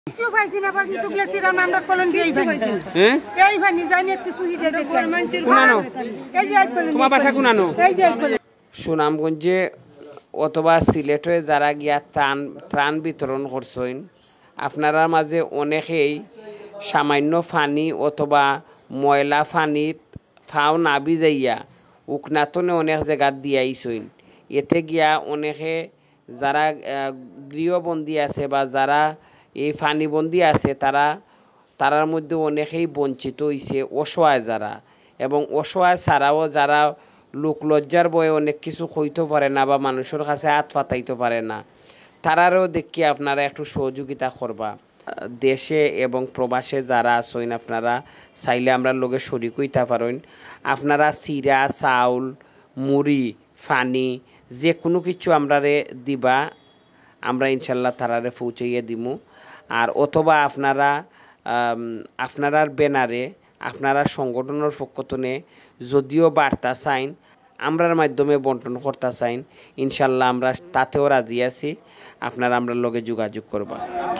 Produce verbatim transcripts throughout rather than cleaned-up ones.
সুনামগঞ্জে অথবা সিলেটে যারা গিয়া ত্রাণ ত্রাণ বিতরণ করছেন আপনারা মাঝে অনেকেই সামান্য পানি অথবা ময়লা পানিত ফাও না ভিজাইয়া উকনাতনে অনেক জায়গা দিয়াইছেন। এতে গিয়া অনেকে যারা গৃহবন্দী আছে বা যারা এই পানিবন্দী আছে তারা তারার মধ্যে অনেকেই বঞ্চিত হইছে, অসহায় যারা এবং অসহায় ছাড়াও যারা লোকলজ্জার বয়ে অনেক কিছু কইতে পারে না বা মানুষের কাছে হাত পাতাইতে পারে না, তারারও দেখি আপনারা একটু সহযোগিতা করবা। দেশে এবং প্রবাসে যারা আছেন আপনারা চাইলে আমরা লগে শরিক হইতে পারেন। আপনারা চিরা চাউল মুড়ি ফানি যে কোনো কিছু আমরারে দিবা, আমরা ইনশাল্লাহ তারারে পৌঁছাইয়া দিমু। আর অথবা আপনারা আপনারার ব্যানারে আপনারা সংগঠনের পক্ষ থেকে যদিও বার্তা চাইন আমরার মাধ্যমে বন্টন করতে চাইন, ইনশাল্লাহ আমরা তাতেও রাজি আছি। আপনারা আমরা লগে যোগাযোগ করবা।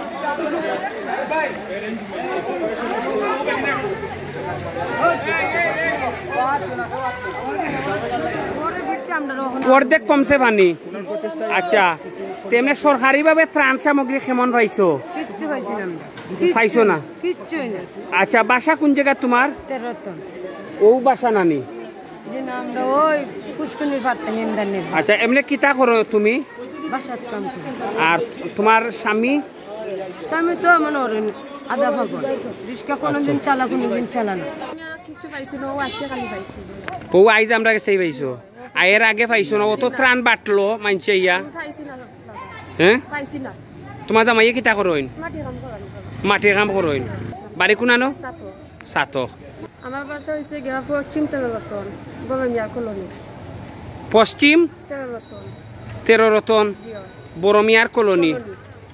অর্ধেক কমছে পানি। আচ্ছা, তেমনি সরকারিভাবে ত্রাণ সামগ্রী কেমন পাইছো? পাইছো না? আচ্ছা, বাসা কোন জায়গা তোমার? ও বাসা নানি? আচ্ছা, এমনি কিতা করো তুমি? আর তোমার স্বামী? স্বামী তো মানে আদা ভাগল রিস্কা কোনদিন চালা কোনদিন চালা না। ও আইজ আমরা কাছে পাইছো, আয়ের আগে পাইছো না? অত ত্রাণ বাটলো মানছে ইয়া। হ্যাঁ, তোমার জামাইয়ে কিতা করইন? মাটির কাম করইন। বাড়ি কোনানো? সাতো। আমার বাসা হইছে গিয়া পশ্চিম তেরোরতন বড়মিয়ার কলোনি। পশ্চিম তেরোরতন তেরোরতন বড়মিয়ার কলোনি।